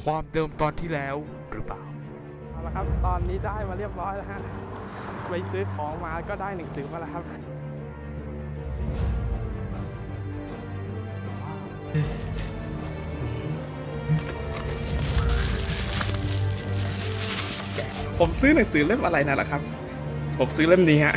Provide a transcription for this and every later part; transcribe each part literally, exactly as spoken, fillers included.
ความเดิมตอนที่แล้วหรือเปล่าเอาละครับตอนนี้ได้มาเรียบร้อยแล้วฮะไปซื้อของมาก็ได้หนังสือมาแล้วครับผมซื้อหนังสือเล่มอะไรนะล่ะครับผมซื้อเล่มนี้ฮะ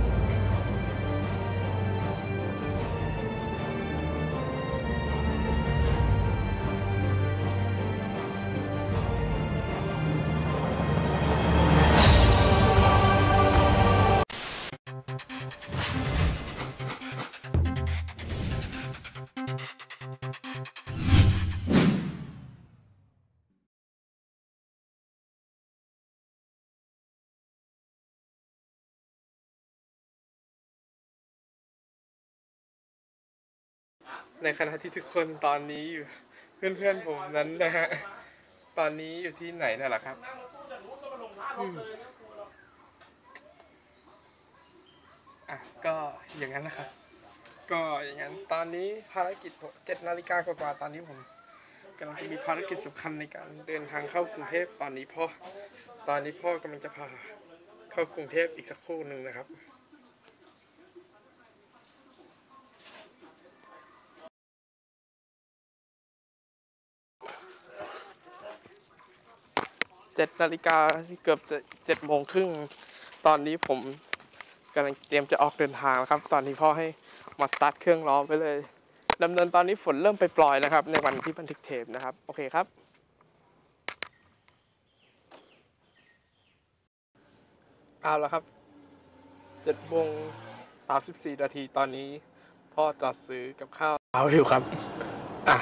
ในขณะที่ทุกคนตอนนี้อยู่เพื่อนๆผมนั้นนะฮะตอนนี้อยู่ที่ไหนน่ะล่ะครับอ่ะก็อย่างนั้นนะครับก็อย่างนั้นตอนนี้ภารกิจเจ็ดนาฬิกากว่าๆตอนนี้ผมกำลังจะมีภารกิจสำคัญในการเดินทางเข้ากรุงเทพตอนนี้พ่อตอนนี้พ่อกำลังจะพาเข้ากรุงเทพอีกสักครู่หนึ่งนะครับเจ็ดนาฬิกาเกือบจะเจ็ดโมงครึ่งตอนนี้ผมกำลังเตรียมจะออกเดินทางแล้วครับตอนนี้พ่อให้มาสตาร์ทเครื่องล้อไปเลยดำเนินตอนนี้ฝนเริ่มไปปล่อยนะครับในวันที่บันทึกเทปนะครับโอเคครับเอาละครับเจ็ดโมงสามสิบสี่นาทีตอนนี้พ่อจอดซื้อกับข้าวเอาอยู่ครับอ่ะ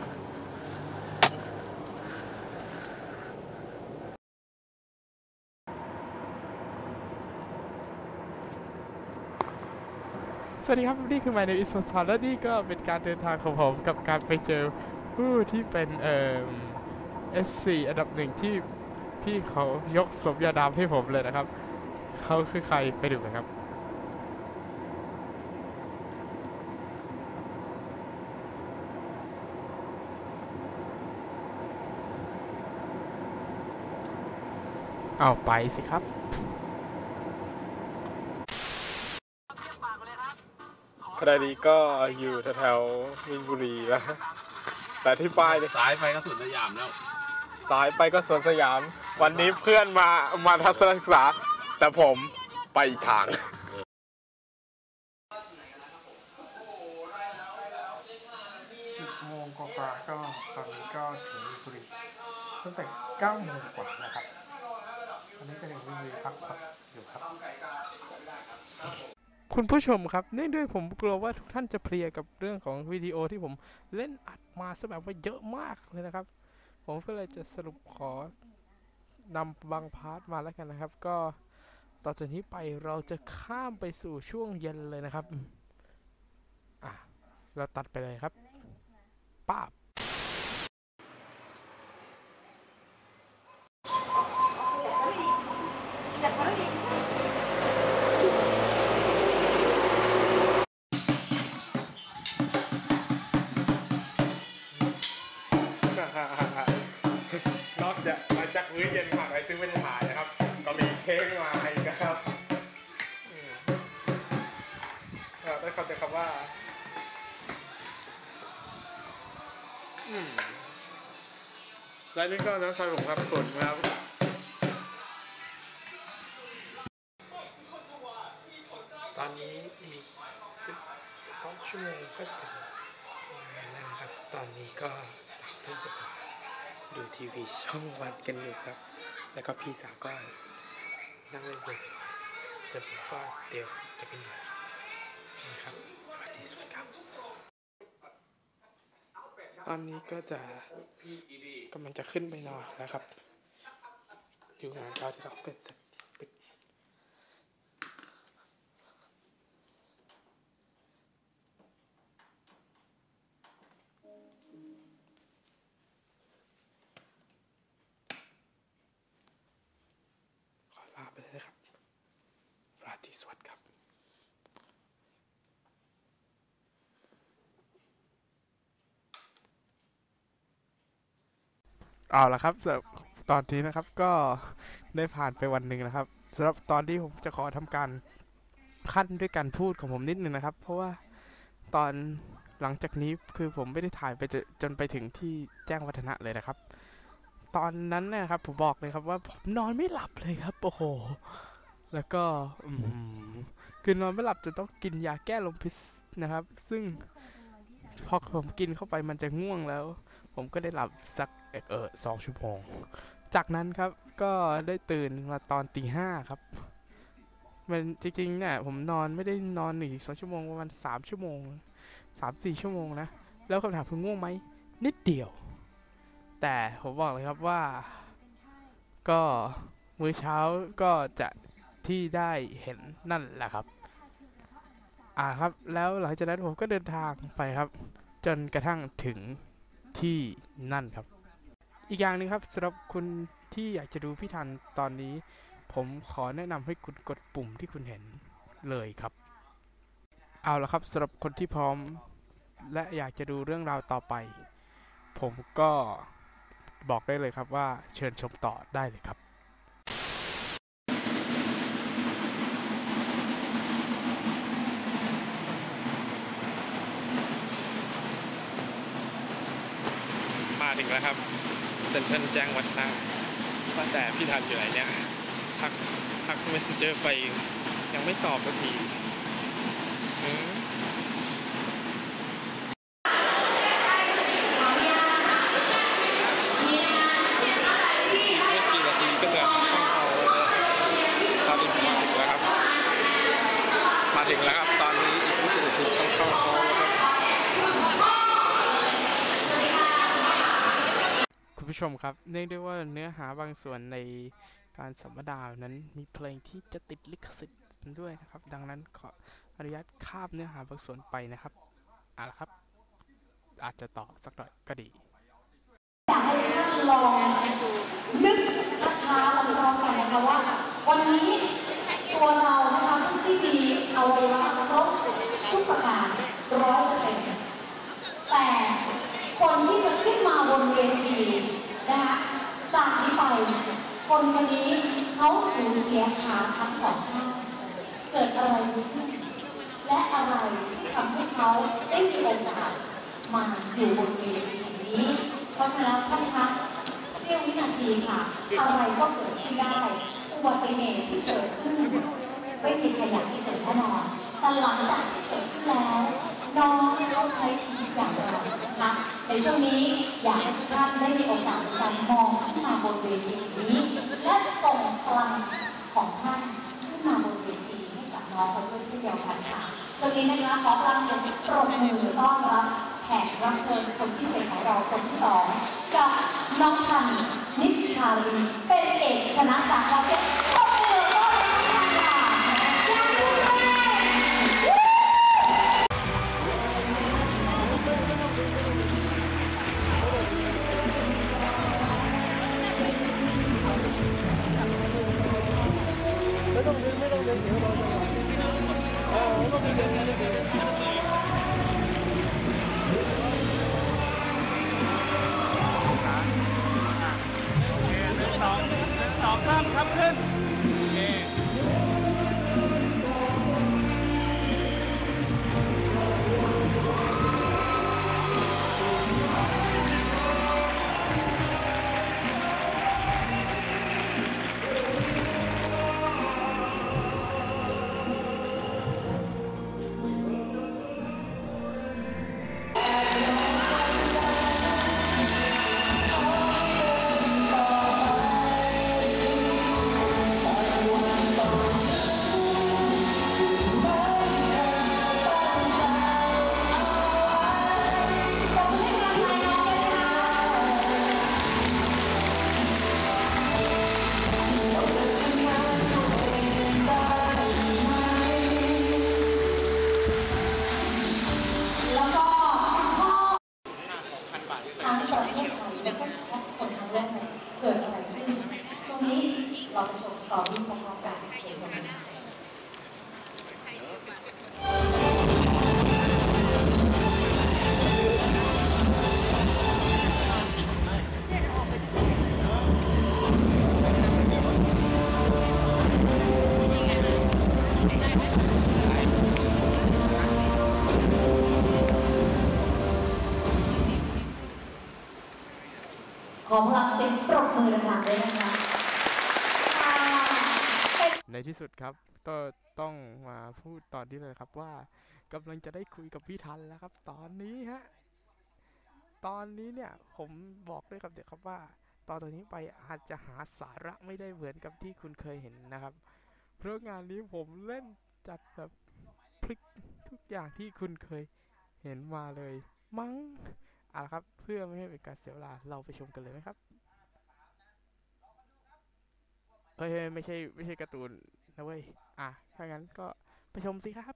สวัสดีครับนี่คือ My Name is Swan และนี่ก็เป็นการเดินทางของผมกับการไปเจอผู้ที่เป็นเอ่อ เอส สี่ อันดับหนึ่งที่พี่เขายกสมญานามให้ผมเลยนะครับเขาคือใครไปดูกันครับเอาไปสิครับขณะนี้ก็อยู่แถวๆมินบุรีแล้วแต่ที่ป้ายซ้ายไปก็สวนสยามแล้วซ้ายไปก็สวนสยามวันนี้เพื่อนมามาทัศนศึกษาแต่ผมไปอีกทางสิบโมงกว่าๆก็ตอนนี้ก็ถึงมินบุรีตั้งแต่เก้าโมงกว่านะครับตอนนี้ก็ถึงมินบุรีพักอยู่ครับคุณผู้ชมครับเนื่องด้วยผมกลัวว่าทุกท่านจะเพลียกับเรื่องของวิดีโอที่ผมเล่นอัดมาซะแบบว่าเยอะมากเลยนะครับผมก็เลยจะสรุปขอนำบางพาร์ทมาแล้วกันนะครับก็ต่อจากนี้ไปเราจะข้ามไปสู่ช่วงเย็นเลยนะครับอ่ะเราตัดไปเลยครับป้าบนอกจากมาจากมื้อเย็นผ่านไปซึ่งไม่ได้ถ่ายนะครับก็มีเค้กมาอีกนะครับได้เข้าใจคำว่าและนี่ก็น้ำชาผมครับส่วนครับตอนนี้อีกสิบสองชั่วโมงก็ถึงงานแล้วนะครับตอนนี้ก็สามทุ่มกว่าดูทีวีช่องวันกันอยู่ครับแล้วก็พี่สาวก็นั่งเล่นมือถือเสร็จผมก็เดี๋ยวจะไปนอนนะครับสวัสดีสวัสดีครับตอนนี้ก็จะกำลังจะขึ้นไปนอนแล้วครับอยู่งานเช้าที่เราเป็นปิดขอลาไปเลยนะครับราตรีสวัสดิ์ครับเอาละครับสำหรับตอนนี้นะครับก็ได้ผ่านไปวันหนึ่งนะครับสำหรับตอนที่ผมจะขอทำการขั้นด้วยการพูดของผมนิดนึงนะครับเพราะว่าตอนหลังจากนี้คือผมไม่ได้ถ่ายไปจจนไปถึงที่แจ้งวัฒนะเลยนะครับตอนนั้นนะครับผมบอกเลยครับว่าผมนอนไม่หลับเลยครับโอ้โหแล้วก็อืมคือนอนไม่หลับจนต้องกินยาแก้ลมพิษนะครับซึ่งพอผมกินเข้าไปมันจะง่วงแล้วผมก็ได้หลับสักเออสองชั่วโมงจากนั้นครับก็ได้ตื่นมาตอนตีห้าครับมันจริงๆเนี่ยผมนอนไม่ได้นอนหนึ่งสองชั่วโมงประมาณสามชั่วโมงสามสี่ชั่วโมงนะแล้วคำถามคือง่วงไหมนิดเดียวแต่ผมบอกเลยครับว่าก็มื้อเช้าก็จะที่ได้เห็นนั่นแหละครับอ่าครับแล้วหลังจากนั้นผมก็เดินทางไปครับจนกระทั่งถึงที่นั่นครับอีกอย่างหนึ่งครับสำหรับคุณที่อยากจะดูพี่ทันตอนนี้ผมขอแนะนำให้คุณกดปุ่มที่คุณเห็นเลยครับเอาละครับสำหรับคนที่พร้อมและอยากจะดูเรื่องราวต่อไปผมก็บอกได้เลยครับว่าเชิญชมต่อได้เลยครับมาถึงแล้วครับเซ็นทรัลแจ้งวัฒนะว่าแต่พี่ทันอยู่ไหนเนี่ยทักทักเมสเซนเจอร์ไปยังไม่ตอบสักทีเมื่อกี่นาทีก็จะต้องเอาตอนนี้มาถึงแล้วครับมาถึงแล้วครับตอนนี้อีกไม่กี่นาทีต้องเข้าเขาแล้วครับคุณผู้ชมครับเนื่องด้วยว่าเนื้อหาบางส่วนในการสัมมนานั้นมีเพลงที่จะติดลิขสิทธิ์ด้วยนะครับดังนั้นขออนุญาตข้ามเนื้อหาบางส่วนไปนะครับเอาละครับอาจจะต่อสักหน่อยก็ดีอยากให้ท่านลองนึกช้าๆพร้อมๆกันนะคะว่าวันนี้ตัวเรานะคะผู้ที่มีอวัยวะครบทุกประการร้อยเปอร์เซ็นต์แต่คนที่จะขึ้นมาบนเวทีนะคะจากนี้ไปคนคนนี้เขาสูญเสียขาทั้งสองข้างเกิดอะไรขึ้นและอะไรที่ทำให้เขาได้มีโอกาสมาอยู่บนเวทีแห่งนี้เพราะฉะนั้นท่านคะเสี้ยววินาทีค่ะอะไรก็เกิดขึ้นได้อุบัติเหตุที่เกิดขึ้นไม่มีใครอยากให้เกิดแน่นอนแต่หลังจากที่เกิดขึ้นแล้วน้องเขาใช้ชีวิตอย่างไรนะคะในช่วงนี้อยากให้ทุกท่านได้มีโอกาสในการมองขึ้นมาบนเวทีนี้และส่งพลังของท่านขึ้นมาบนเวทีให้กับน้องเขาด้วยเช่นเดียวกันค่ะช่วงนี้นะคะขอพลังเสียงปรบมือต้อนรับแขกรับเชิญคนพิเศษของเราคนที่สองกับน้องทันนิชชาลีเป็นเอกชนะศักดิ์เราเป็นปรบมือต้อนรับท่านค่ะอยากดูไหมไม่ต้องดึงไม่ต้องดึงเดี๋ยวเราจะเออไม่ต้องดึงไม่ต้องดึงสองสองข้ามครับขึ้นเราไปชมสตอรี่พร้อมๆกันเชิญชมขอพลังเสียงปรบมือดังๆเลยนะคะในที่สุดครับก็ต้องมาพูดตอนนี้เลยครับว่ากำลังจะได้คุยกับพี่ทันแล้วครับตอนนี้ฮะตอนนี้เนี่ยผมบอกด้วยกับเด็กครับว่าตอนนี้ไปอาจจะหาสาระไม่ได้เหมือนกับที่คุณเคยเห็นนะครับเพราะงานนี้ผมเล่นจัดแบบพลิกทุกอย่างที่คุณเคยเห็นมาเลยมั้งเอาละครับเพื่อไม่ให้เป็นการเสียเวลาเราไปชมกันเลยไหมครับเฮ้ยไม่ใช่ไม่ใช่การ์ตูนนะเว้ยอ่ะถ้างั้นก็ไปชมสิครับ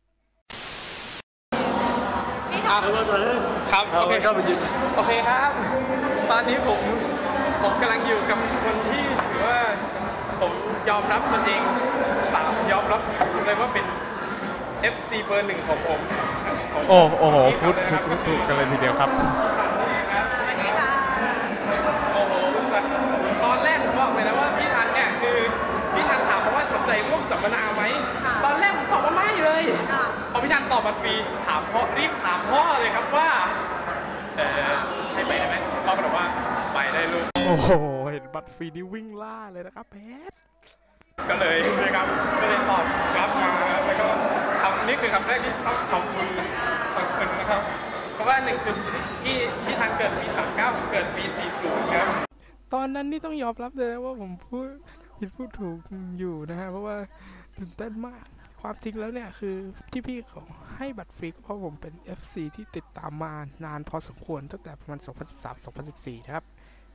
ครับครับโอเคครับโอเคครับตอนนี้ผมผมกำลังอยู่กับคนที่ถือว่าผมยอมรับตนเองสามยอมรับเลยว่าเป็น เอฟ ซี เบอร์หนึ่งของผมโอ้โอ้โหพูดถูกถูกกันเลยทีเดียวครับสวัสดีค่ะโอ้โหตอนแรกผมบอกเลยนะว่าพี่ทันเนี่ยคือพี่ทันถามผมว่าสนใจพวกสัมมนาไหมตอนแรกผมตอบว่าไม่เลยพอพี่ทันตอบมาฟรีถามพ่อรีบถามพ่อเลยครับว่าเออให้ไปได้ไหมพ่อก็บอกว่าไปได้ลูกโอ้โหเห็นบัตรฟรีนี่วิ่งล่าเลยนะครับเพชรก็เลยนะครับก็เลยตอบรับมาแล้วก็คำนี้คือคำแรกที่ต้องขอบคุณขอบคุณนะครับเพราะว่าหนึ่งคือพี่พี่ทันเกิดปีสามเก้าผมเกิดปีสี่สิบครับตอนนั้นนี่ต้องยอมรับเลยว่าผมพูดผิดพูดถูกอยู่นะฮะเพราะว่าตื่นเต้นมากความจริงแล้วเนี่ยคือที่พี่เขาให้บัตรฟรีเพราะผมเป็น เอฟ ซี ที่ติดตามมานานพอสมควรตั้งแต่ประมาณ สองพันสิบสาม สองพันสิบสี่ นะครับ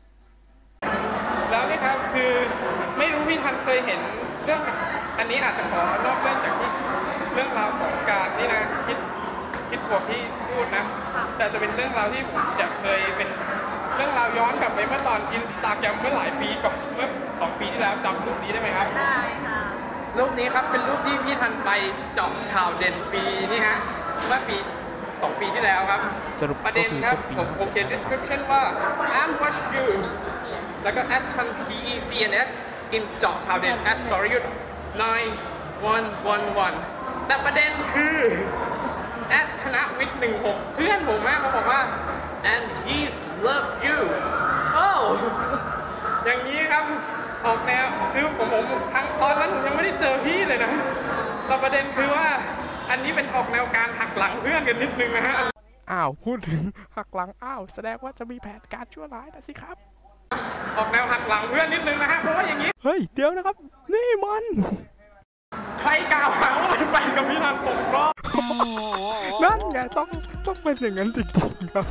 แล้วนี่ครับคือไม่รู้พี่ทันเคยเห็นเรื่องอันนี้อาจจะขอนอกเรื่องจากที่เรื่องราวของการนี่นะคิดคิดบวกที่พูดนะแต่จะเป็นเรื่องราวที่ผมจะเคยเป็นเรื่องราวย้อนกลับไปเมื่อตอนอินสตาแกรมเมื่อหลายปีก่อนเมื่อสองปีที่แล้วจำรูปนี้ได้ไหมครับได้ค่ะรูปนี้ครับเป็นรูปที่พี่ทันไปเจาะข่าวเด่นปีนี่ฮะเมื่อปีสองปีที่แล้วครับสรุปประเด็นครับผมผมเขียน description ว่า I'm watch you แล้วก็ at ทัน พี อี ซี เอ็น เอส in เจาะข่าวเด่น at สรยุทธ nine one one one แต่ประเด็นคือ at ธนวิทย์หนึ่งหกเพื่อนผมมากเขาบอกว่า and he's love you โอ้อย่างนี้ครับออกแนวคือผมผมครั้งตอนนั้นผมยังไม่ได้เจอพี่เลยนะแต่ประเด็นคือว่าอันนี้เป็นออกแนวการหักหลังเพื่อนกันนิดนึงนะฮะอ้าวพูดถึงหักหลังอ้าวแสดงว่าจะมีแผนการชั่วร้ายนะสิครับออกแนวหักหลังเพื่อนนิดนึงนะฮะเพราะว่าอย่างนี้เฮ้ยเดี๋ยวนะครับนี่มันใครกล่าวหาว่าเป็นแฟนกับพี่ทันตกรอบนั่นไงต้องต้องเป็นอย่างนั้นจริงๆครับ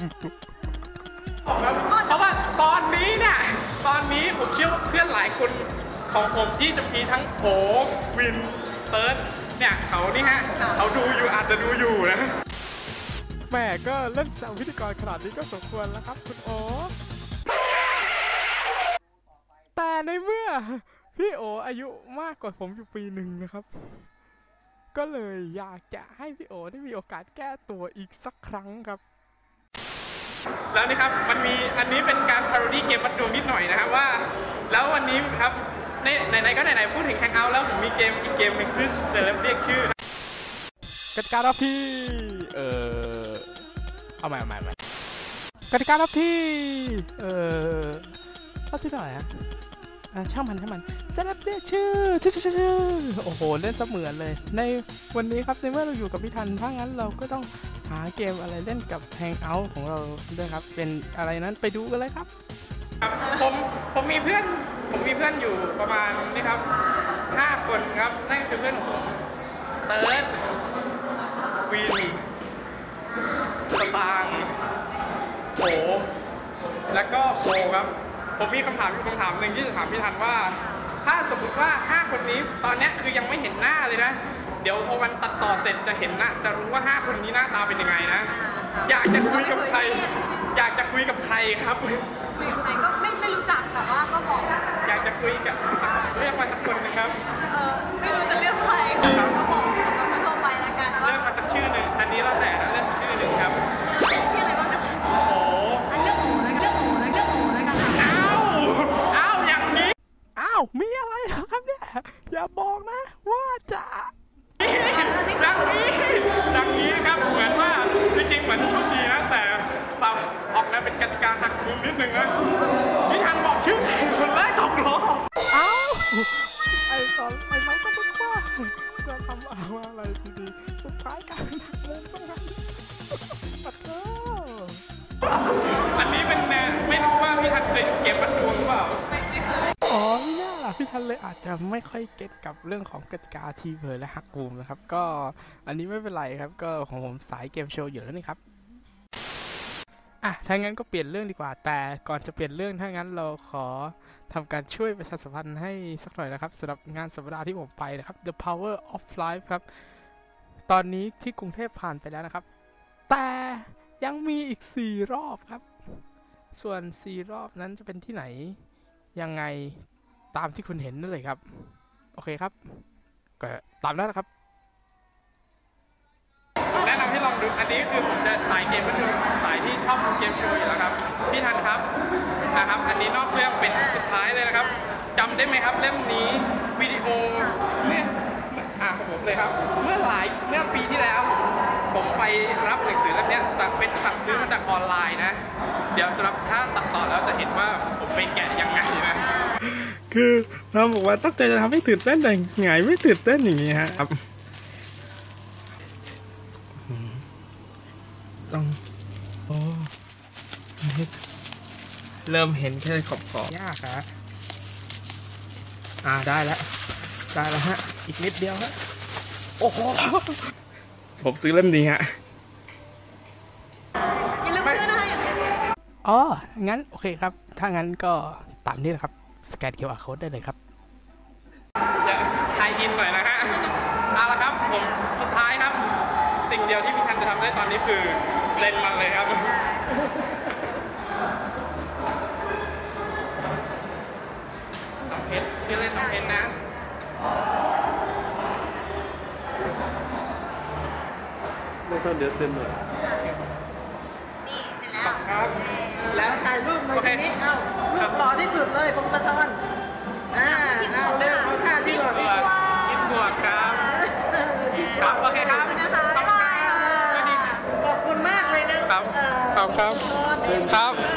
เพราะว่าตอนนี้เนี่ยตอนนี้ผมเชื่อว่าเพื่อนหลายคนของผมที่จะมีทั้งโอวินเติร์ดเนี่ยเขานี่ฮะเขาดูอยู่อาจจะดูอยู่นะแม่ก็เล่นแซวพิธีกรขนาดนี้ก็สมควรแล้วครับคุณโอแต่ในเมื่อพี่โออายุมากกว่าผมอยู่ปีหนึ่งนะครับก็เลยอยากจะให้พี่โอได้มีโอกาสแก้ตัวอีกสักครั้งครับแล้วนี่ครับมันมีอันนี้เป็นการพาโรดี้เกมวัดดวงนิดหน่อยนะครับว่าแล้ววันนี้ครับในไหนๆก็ไหนๆพูดถึงแฮงเอาท์แล้วผมมีเกมอีกเกมหนึ่งซึ่งเซเลบเรียกชื่อกติการับพี่เออเอาใหม่เอาใหม่กติการับพี่เออรับที่เท่าไหร่ฮะช่างมันช่างมันเซเลบเรียกชื่อชื่อชื่อชื่อโอ้โหเล่นเสมือนเลยในวันนี้ครับในเมื่อเราอยู่กับพี่ทันถ้างั้นเราก็ต้องหาเกมอะไรเล่นกับแฮงเอาท์ของเราด้วยครับเป็นอะไรนั้นไปดูกันเลยครับครับผมผมมีเพื่อนผมมีเพื่อนอยู่ประมาณนี่ครับห้าคนครับนั่นคือเพื่อนผมเติร์ดวินสตางค์โผแล้วก็โฟครับผมมีคำถามอยู่คำถามหนึ่งที่จะถามพี่ทันว่าถ้าสมมติว่าห้าคนนี้ตอนนี้คือยังไม่เห็นหน้าเลยนะเดี๋ยวพอวันตัดต่อเสร็จจะเห็นนะจะรู้ว่าห้าคนนี้หน้าตาเป็นยังไงนะอยากจะคุยกับใครอยากจะคุยกับใครครับคุยกับใครก็ไม่ไม่รู้จักแต่ว่าก็บอกอยากจะคุยกับเรียกมาสักคนนึงครับเออไม่รู้จะเรียกใครค่ะก็บอกสำหรับทั่วไปแล้วกันว่าเรียกมาสักชื่อหนึ่งอันนี้แล้วแต่นะเลือกชื่อหนึ่งครับชื่ออะไรบ้างนะโอ้อันเลือกโอ้นะเลือกโอ้นะเลือกโอ้นะกันอ้าวอ้าวอย่างนี้อ้าวมีอะไรเหรอครับเนี่ยอย่าบอกนะว่าจะดังนี้ดังนี้ครับเหมือนว่าจริงๆเหมือนโชคดีนะแต่สับออกมาเป็นกติกาหักมุมนิดนึงนะพี่ทันบอกชื่อใครคนแรกตกรอบเอ้าไอ้ตอนไอ้น้องก็นึกว่าจะทำอะไรดีๆสุดท้ายกลายเป็นหักมุมซะงั้นปัดเก้าอันนี้เป็นแนวไม่รู้ว่าพี่ทันเคยเกมประท้วงหรือเปล่าอ๋อไม่น่าล่ะพี่ทันเลยอาจจะไม่ค่อยเก็ตกับเรื่องของกติกาทีเผยและหักมุมนะครับก็อันนี้ไม่เป็นไรครับก็ของผมสายเกมโชว์อยู่แล้วนี่ครับอ่ะถ้างั้นก็เปลี่ยนเรื่องดีกว่าแต่ก่อนจะเปลี่ยนเรื่องถ้างั้นเราขอทำการช่วยประชาสัมพันธ์ให้สักหน่อยนะครับสำหรับงานสัปดาห์ที่ผมไปนะครับ The Power of Life ครับตอนนี้ที่กรุงเทพผ่านไปแล้วนะครับแต่ยังมีอีกสี่รอบครับส่วนสี่รอบนั้นจะเป็นที่ไหนยังไงตามที่คุณเห็นนั่นเลยครับโอเคครับก็ตามนั้นนะครับแนะนำให้ลองดูอันนี้คือผมจะสายเกมประท้วงสายที่ชอบเกมโชว์อยู่แล้วครับพี่ทันครับนะครับอันนี้นอกเรื่องเป็นสุดท้ายเลยนะครับจำได้ไหมครับเล่มนี้วิดีโอเนี่ยอ่าของผมเลยครับเมื่อหลายเมื่อปีที่แล้วผมไปรับหนังสือเล่มนี้เป็นสั่งซื้อมาจากออนไลน์นะเดี๋ยวสำหรับถ้าตัดต่อแล้วจะเห็นว่าผมไปแกะยังไงนะคือเราบอกว่าตั้งใจจะทำให้ตื่นเต้นแต่ไงไม่ตื่นเต้นอย่างนี้ฮะครับต้องโอ้เริ่มเห็นแค่ขอบขอบยากฮะอ่าได้แล้วได้แล้วฮะอีกนิดเดียวฮะโอ้โหผมซื้อเล่มนี้ฮะอย่าลืมซื้อนะคะอย่าลืมอ๋องั้นโอเคครับถ้างั้นก็ตามนี้นะครับสแกน คิว อาร์ Code ได้เลยครับอย่าไทยอินหน่อยนะฮะเอาละครับผมสุดท้ายครับสิ่งเดียวที่พี่ทันจะทำได้ตอนนี้คือเซ็นมันเลยครับน้องเพชรชื่อเล่นน้องเพชรนะไม่ต้องเดี๋ยวเซ็นหน่อยนี่เสร็จแล้วครับ แล้วถ่ายรูปหน่อยทีนี้เอ้ารูปหล่อที่สุดเลยพงศธรอ่าเอาเร็วเอาท่าที่หล่อที่สุดกินบวกครับครับโอเคครับขอบคุณนะคะบ๊ายบายค่ะขอบคุณมากเลยนะครับครับครับครับ